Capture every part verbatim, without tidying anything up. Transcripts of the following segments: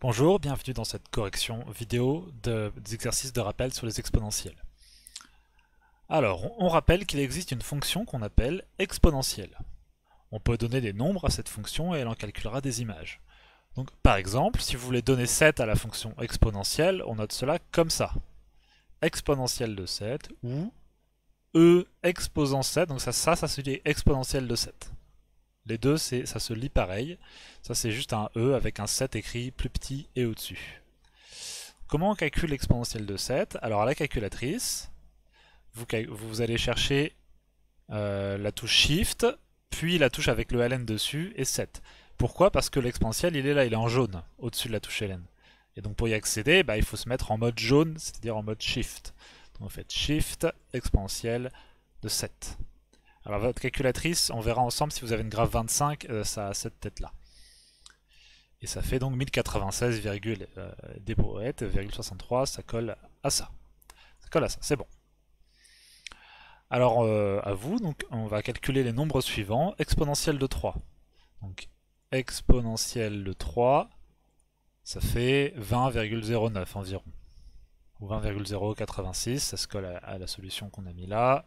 Bonjour, bienvenue dans cette correction vidéo de, des exercices de rappel sur les exponentielles. Alors, on, on rappelle qu'il existe une fonction qu'on appelle exponentielle. On peut donner des nombres à cette fonction et elle en calculera des images. Donc, par exemple, si vous voulez donner sept à la fonction exponentielle, on note cela comme ça. Exponentielle de sept ou e exposant sept, donc ça, ça, ça se dit exponentielle de sept. Les deux, ça se lit pareil. Ça, c'est juste un E avec un sept écrit plus petit et au-dessus. Comment on calcule l'exponentielle de sept? Alors, à la calculatrice, vous, vous allez chercher euh, la touche Shift, puis la touche avec le ln dessus, et sept. Pourquoi? Parce que l'exponentielle, il est là, il est en jaune, au-dessus de la touche ln. Et donc, pour y accéder, bah, il faut se mettre en mode jaune, c'est-à-dire en mode Shift. Donc, vous faites Shift, exponentielle de sept. Alors votre calculatrice, on verra ensemble si vous avez une graphe vingt-cinq, euh, ça a cette tête-là. Et ça fait donc mille quatre-vingt-seize, euh, des brouettes, soixante-trois, ça colle à ça. Ça colle à ça, c'est bon. Alors euh, à vous, donc on va calculer les nombres suivants. Exponentielle de trois. Donc exponentielle de trois, ça fait vingt virgule zéro neuf environ. Ou vingt virgule zéro quatre-vingt-six, ça se colle à, à la solution qu'on a mis là.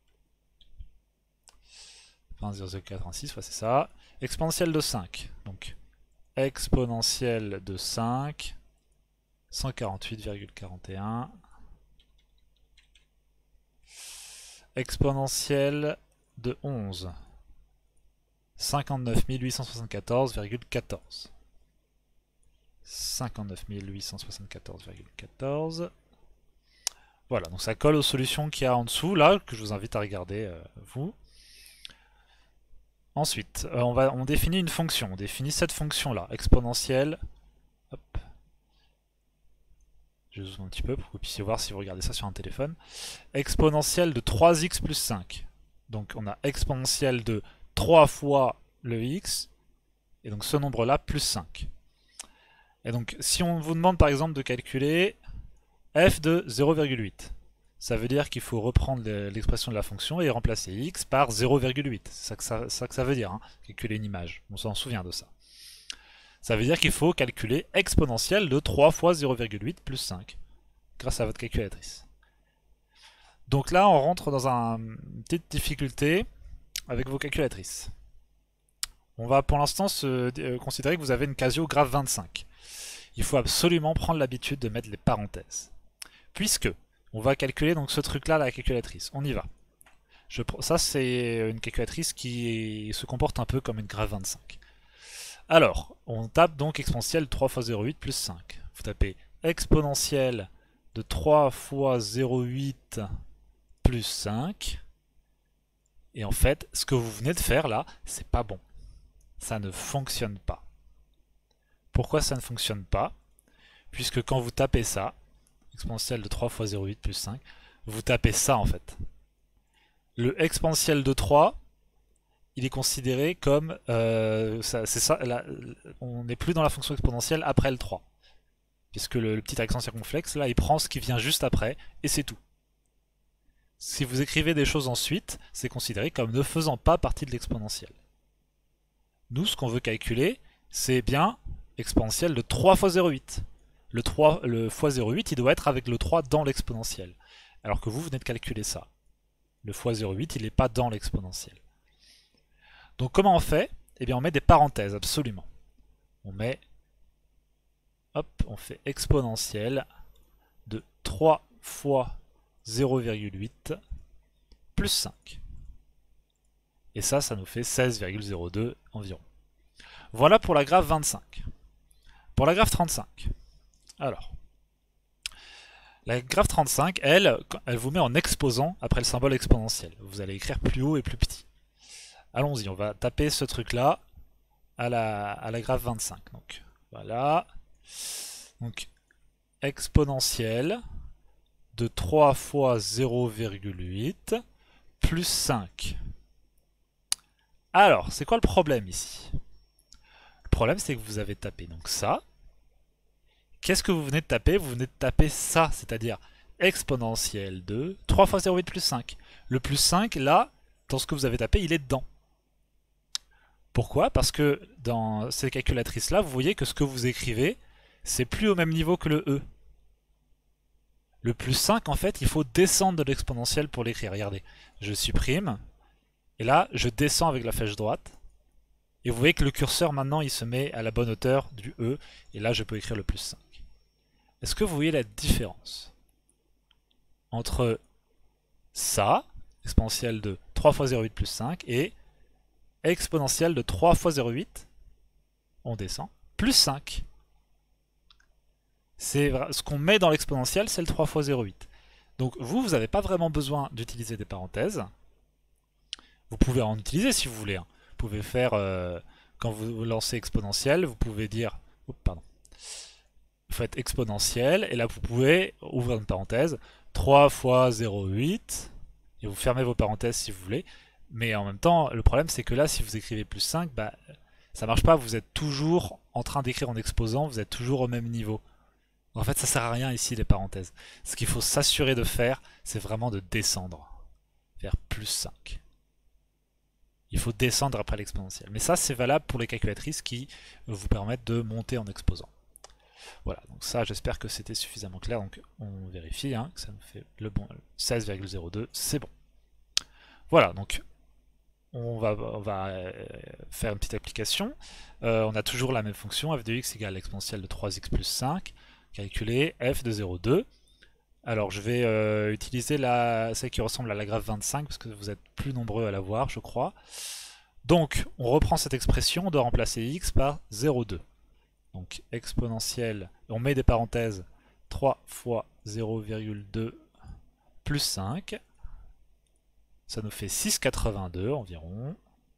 vingt virgule zéro quatre-vingt-six, ouais, c'est ça. Exponentielle de cinq. Donc, exponentielle de cinq, cent quarante-huit virgule quarante et un. Exponentielle de onze, cinquante-neuf mille huit cent soixante-quatorze virgule quatorze. cinquante-neuf mille huit cent soixante-quatorze virgule quatorze. Voilà, donc ça colle aux solutions qu'il y a en dessous, là, que je vous invite à regarder, euh, vous. Ensuite, euh, on, va, on définit une fonction. On définit cette fonction-là, exponentielle. Hop. Je zoome un petit peu pour que vous puissiez voir si vous regardez ça sur un téléphone. Exponentielle de trois x plus cinq. Donc on a exponentielle de trois fois le x, et donc ce nombre-là plus cinq. Et donc si on vous demande par exemple de calculer f de zéro virgule huit, ça veut dire qu'il faut reprendre l'expression de la fonction et remplacer x par zéro virgule huit. C'est ça que ça, ça que ça veut dire, hein, calculer une image. On s'en souvient de ça. Ça veut dire qu'il faut calculer exponentielle de trois fois zéro virgule huit plus cinq, grâce à votre calculatrice. Donc là, on rentre dans un, une petite difficulté avec vos calculatrices. On va pour l'instant se euh, considérer que vous avez une Casio graphe vingt-cinq. Il faut absolument prendre l'habitude de mettre les parenthèses. Puisque on va calculer donc ce truc-là à la calculatrice. On y va. Je, ça, c'est une calculatrice qui se comporte un peu comme une graphe vingt-cinq. Alors, on tape donc exponentielle de trois fois zéro virgule huit plus cinq. Vous tapez exponentielle de trois fois zéro virgule huit plus cinq. Et en fait, ce que vous venez de faire là, c'est pas bon. Ça ne fonctionne pas. Pourquoi ça ne fonctionne pas? Puisque quand vous tapez ça, exponentielle de trois fois zéro virgule huit plus cinq, vous tapez ça en fait. Le exponentielle de trois, il est considéré comme, euh, c'est ça, là, on n'est plus dans la fonction exponentielle après le trois. Puisque le, le petit accent circonflexe, là, il prend ce qui vient juste après, et c'est tout. Si vous écrivez des choses ensuite, c'est considéré comme ne faisant pas partie de l'exponentielle. Nous, ce qu'on veut calculer, c'est bien exponentielle de trois fois zéro virgule huit. Le, trois, le fois zéro virgule huit, il doit être avec le trois dans l'exponentielle. Alors que vous venez de calculer ça. Le fois zéro virgule huit, il n'est pas dans l'exponentielle. Donc comment on fait? Eh bien on met des parenthèses, absolument. On met, hop, on fait exponentielle de trois fois zéro virgule huit plus cinq. Et ça, ça nous fait seize virgule zéro deux environ. Voilà pour la graphe vingt-cinq. Pour la graphe trente-cinq. Alors, la graphe trente-cinq, elle, elle vous met en exposant après le symbole exponentiel. Vous allez écrire plus haut et plus petit. Allons-y, on va taper ce truc-là à la, à la graphe vingt-cinq. Donc, voilà. Donc, exponentielle de trois fois zéro virgule huit plus cinq. Alors, c'est quoi le problème ici? Le problème, c'est que vous avez tapé donc ça. Qu'est-ce que vous venez de taper? Vous venez de taper ça, c'est-à-dire exponentielle de trois fois zéro virgule huit plus cinq. Le plus cinq, là, dans ce que vous avez tapé, il est dedans. Pourquoi? Parce que dans ces calculatrices-là, vous voyez que ce que vous écrivez, c'est plus au même niveau que le E. Le plus cinq, en fait, il faut descendre de l'exponentielle pour l'écrire. Regardez, je supprime, et là, je descends avec la flèche droite. Et vous voyez que le curseur, maintenant, il se met à la bonne hauteur du E, et là, je peux écrire le plus cinq. Est-ce que vous voyez la différence entre ça, exponentielle de trois fois zéro virgule huit plus cinq, et exponentielle de trois fois zéro virgule huit, on descend, plus cinq. C'est ce qu'on met dans l'exponentielle, c'est le trois fois zéro virgule huit. Donc vous, vous n'avez pas vraiment besoin d'utiliser des parenthèses. Vous pouvez en utiliser si vous voulez. Hein. Vous pouvez faire, euh, quand vous lancez exponentielle, vous pouvez dire, oh, pardon, vous faites exponentielle, et là vous pouvez ouvrir une parenthèse, trois fois zéro virgule huit, et vous fermez vos parenthèses si vous voulez. Mais en même temps, le problème c'est que là, si vous écrivez plus cinq, bah, ça marche pas, vous êtes toujours en train d'écrire en exposant, vous êtes toujours au même niveau. En fait, ça sert à rien ici les parenthèses. Ce qu'il faut s'assurer de faire, c'est vraiment de descendre vers plus cinq. Il faut descendre après l'exponentielle. Mais ça, c'est valable pour les calculatrices qui vous permettent de monter en exposant. Voilà, donc ça, j'espère que c'était suffisamment clair. Donc on vérifie, hein, que ça nous fait le bon seize virgule zéro deux, c'est bon. Voilà, donc on va, on va euh, faire une petite application. Euh, on a toujours la même fonction, f de x égale l'exponentielle de trois x plus cinq. Calculer f de zéro virgule deux. Alors je vais euh, utiliser la, celle qui ressemble à la graphe vingt-cinq parce que vous êtes plus nombreux à la voir, je crois. Donc on reprend cette expression, on doit remplacer x par zéro virgule deux. Donc exponentielle, on met des parenthèses, trois fois zéro virgule deux plus cinq. Ça nous fait six virgule quatre-vingt-deux environ.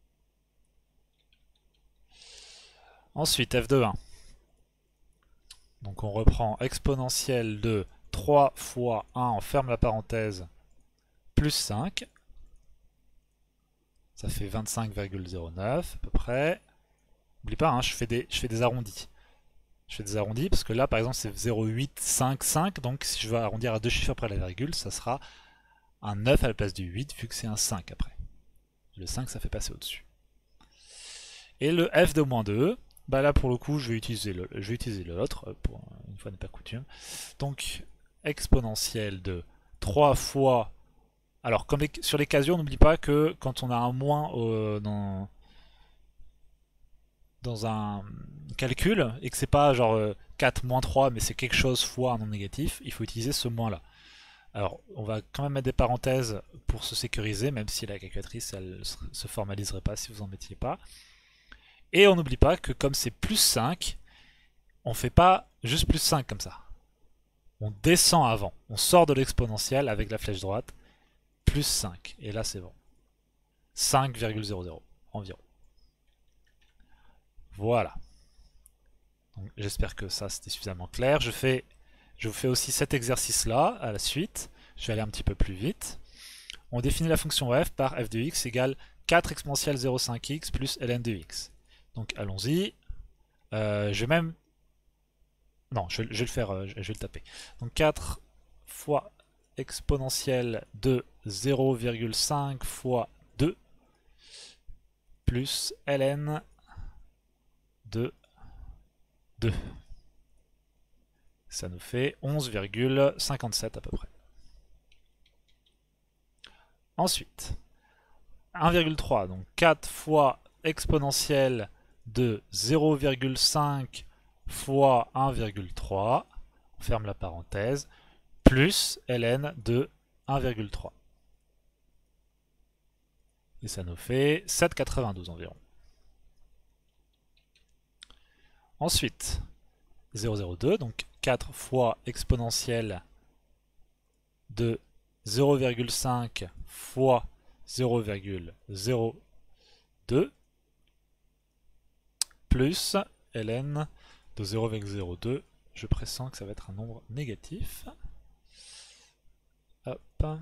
Ensuite f de un. Donc on reprend exponentielle de trois fois un, on ferme la parenthèse, plus cinq. Ça fait vingt-cinq virgule zéro neuf à peu près. N'oublie pas, hein, je, fais des, je fais des arrondis. Je fais des arrondis parce que là par exemple c'est zéro virgule huit cinq cinq. Donc si je veux arrondir à deux chiffres après la virgule, ça sera un neuf à la place du huit vu que c'est un cinq après. Le cinq ça fait passer au-dessus. Et le f de moins deux. Bah là pour le coup je vais utiliser le, je vais utiliser l'autre pour une fois n'est pas coutume. Donc exponentielle de trois fois. Alors comme les, sur les casios, n'oublie pas que quand on a un moins euh, dans, dans un calcul et que c'est pas genre euh, quatre moins trois mais c'est quelque chose fois un non négatif, il faut utiliser ce moins là. Alors on va quand même mettre des parenthèses pour se sécuriser, même si la calculatrice elle se formaliserait pas si vous en mettiez pas. Et on n'oublie pas que comme c'est plus cinq, on fait pas juste plus cinq comme ça. On descend avant. On sort de l'exponentielle avec la flèche droite. Plus cinq. Et là c'est bon. cinq virgule zéro zéro environ. Voilà. J'espère que ça c'était suffisamment clair. Je, fais, je vous fais aussi cet exercice là à la suite. Je vais aller un petit peu plus vite. On définit la fonction f par f de x égale quatre exponentielle zéro virgule cinq x plus ln de x. Donc allons-y. Euh, je vais même... Non, je, je vais le faire, euh, je vais le taper. Donc quatre fois exponentielle de zéro virgule cinq fois deux plus ln de deux. Ça nous fait onze virgule cinquante-sept à peu près. Ensuite, un virgule trois, donc quatre fois exponentielle de zéro virgule cinq fois un virgule trois, on ferme la parenthèse, plus ln de un virgule trois. Et ça nous fait sept virgule quatre-vingt-douze environ. Ensuite, zéro virgule zéro deux, donc quatre fois exponentielle de zéro virgule cinq fois zéro virgule zéro deux plus ln de zéro virgule zéro deux. Je pressens que ça va être un nombre négatif. Hop. Ah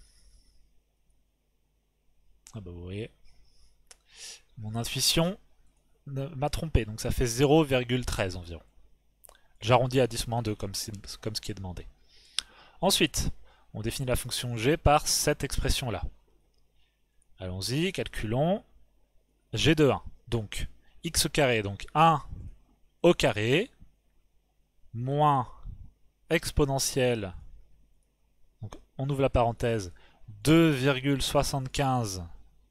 bah vous voyez, mon intuition m'a trompé, donc ça fait zéro virgule treize environ. J'arrondis à dix moins deux comme, comme ce qui est demandé. Ensuite, on définit la fonction g par cette expression-là. Allons-y, calculons g de un. Donc, x au carré, donc un au carré, moins exponentielle, donc on ouvre la parenthèse, deux virgule soixante-quinze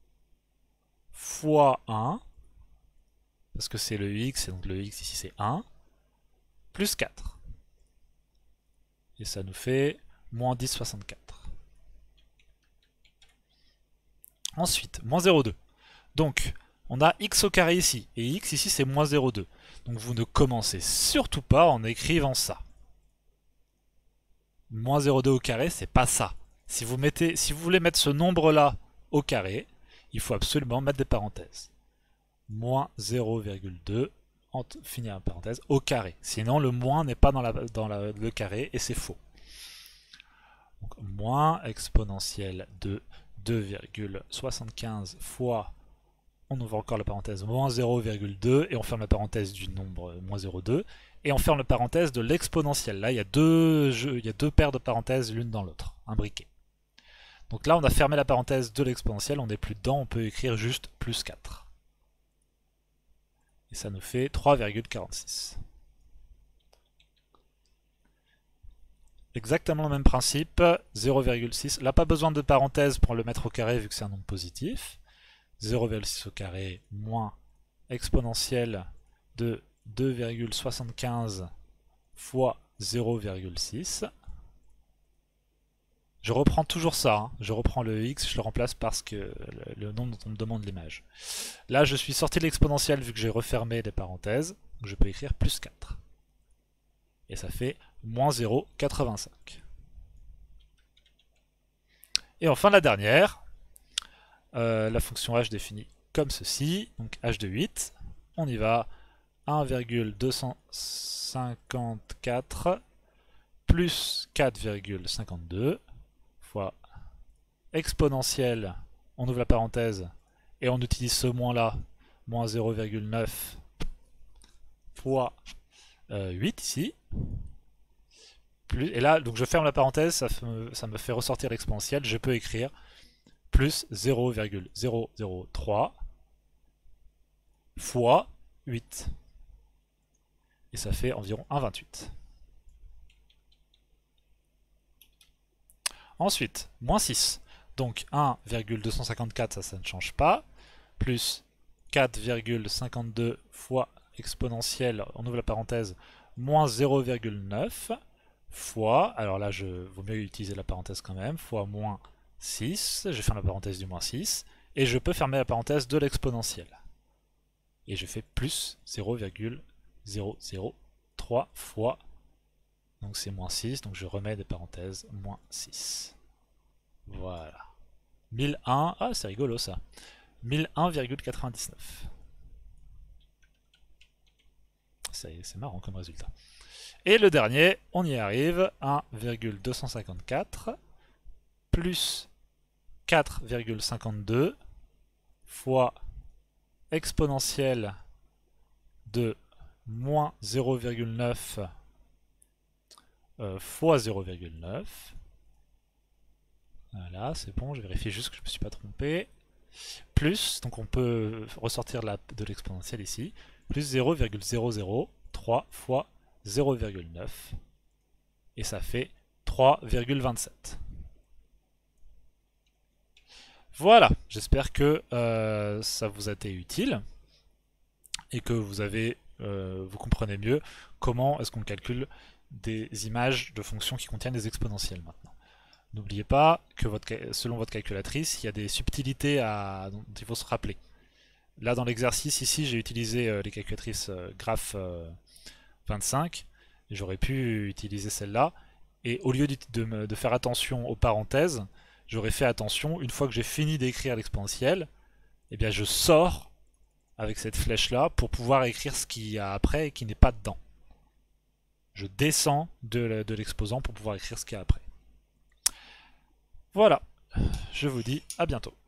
fois un, parce que c'est le x, et donc le x ici c'est un, plus quatre. Et ça nous fait moins dix virgule soixante-quatre. Ensuite, moins zéro virgule deux. Donc, on a x au carré ici, et x ici c'est moins zéro virgule deux. Donc vous ne commencez surtout pas en écrivant ça. Moins zéro virgule deux au carré, c'est pas ça. Si vous, mettez, si vous voulez mettre ce nombre-là au carré, il faut absolument mettre des parenthèses. Moins zéro virgule deux, finir la parenthèse, au carré. Sinon, le moins n'est pas dans, la, dans la, le carré, et c'est faux. Donc, moins exponentielle de deux virgule soixante-quinze fois, on ouvre encore la parenthèse, moins zéro virgule deux, et on ferme la parenthèse du nombre moins zéro virgule deux, et on ferme la parenthèse de l'exponentielle. Là, il y a deux, jeux, il y a deux paires de parenthèses l'une dans l'autre, un briquet. Donc là, on a fermé la parenthèse de l'exponentielle, on n'est plus dedans, on peut écrire juste plus quatre. Et ça nous fait trois virgule quarante-six. Exactement le même principe, zéro virgule six. Là, pas besoin de parenthèse pour le mettre au carré vu que c'est un nombre positif. zéro virgule six au carré moins exponentielle de deux virgule soixante-quinze fois zéro virgule six. Je reprends toujours ça, hein. Je reprends le x, je le remplace par que le, le nombre dont on me demande l'image. Là, je suis sorti de l'exponentielle vu que j'ai refermé les parenthèses, donc je peux écrire plus quatre. Et ça fait moins zéro virgule quatre-vingt-cinq. Et enfin la dernière, euh, la fonction h définie comme ceci, donc h de huit, on y va, un virgule deux cent cinquante-quatre plus quatre virgule cinquante-deux fois exponentielle, on ouvre la parenthèse, et on utilise ce moins là, moins zéro virgule neuf fois euh, huit ici. Plus, et là, donc je ferme la parenthèse, ça, me, ça me fait ressortir l'exponentielle, je peux écrire plus zéro virgule zéro zéro trois fois huit. Et ça fait environ un virgule vingt-huit. Ensuite, moins six. Donc un virgule deux cent cinquante-quatre, ça, ça ne change pas. Plus quatre virgule cinquante-deux fois exponentielle, on ouvre la parenthèse, moins zéro virgule neuf fois, alors là, je vaut mieux utiliser la parenthèse quand même, fois moins six, je ferme la parenthèse du moins six, et je peux fermer la parenthèse de l'exponentielle. Et je fais plus zéro virgule zéro zéro trois fois, donc c'est moins six, donc je remets des parenthèses, moins six. Voilà. mille un, ah c'est rigolo ça. mille un virgule quatre-vingt-dix-neuf. C'est marrant comme résultat. Et le dernier, on y arrive, un virgule deux cent cinquante-quatre plus quatre virgule cinquante-deux fois exponentielle de moins zéro virgule neuf euh, fois zéro virgule neuf. Voilà, c'est bon, je vérifie juste que je ne me suis pas trompé. Plus, donc on peut ressortir la, de l'exponentielle ici, plus zéro virgule zéro zéro trois fois zéro virgule neuf. Et ça fait trois virgule vingt-sept. Voilà, j'espère que euh, ça vous a été utile et que vous avez, euh, vous comprenez mieux comment est-ce qu'on calcule des images de fonctions qui contiennent des exponentielles maintenant. N'oubliez pas que votre, selon votre calculatrice, il y a des subtilités à, dont il faut se rappeler. Là, dans l'exercice, ici, j'ai utilisé euh, les calculatrices euh, graph euh, vingt-cinq. J'aurais pu utiliser celle-là. Et au lieu de, de, de faire attention aux parenthèses, j'aurais fait attention, une fois que j'ai fini d'écrire l'exponentielle, eh bien, je sors avec cette flèche-là pour pouvoir écrire ce qu'il y a après et qui n'est pas dedans. Je descends de, de l'exposant pour pouvoir écrire ce qu'il y a après. Voilà, je vous dis à bientôt.